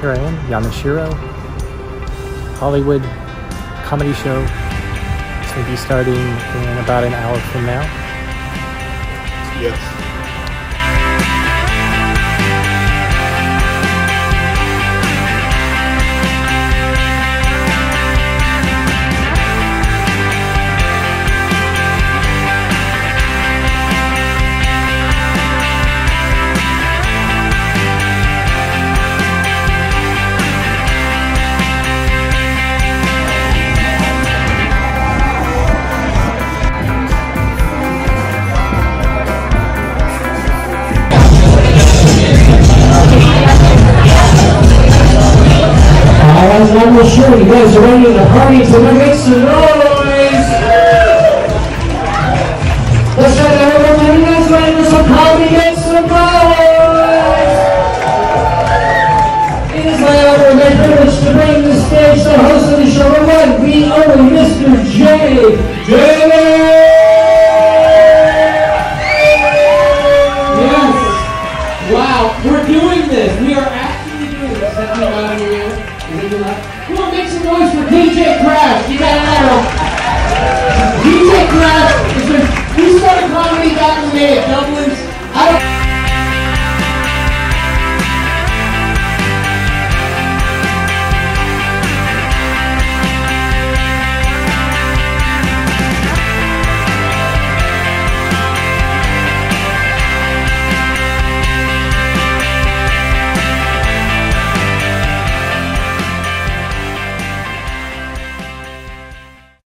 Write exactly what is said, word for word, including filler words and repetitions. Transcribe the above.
here I am, Yamashiro, Hollywood comedy show. It's going to be starting in about an hour from now. Yes. I'm not sure you guys are ready to party, so let's make some noise! Let's try that one more time. You guys ready for some comedy? Make some noise! It is my honor and my privilege to bring to the stage the host of the show, the one, the only Mister J. J. Yes! Wow, we're doing this! We are actually doing this. That's me out of here. Come on, make some noise for D J Crash. You got it. D J Crash is a, he started comedy back in the day at W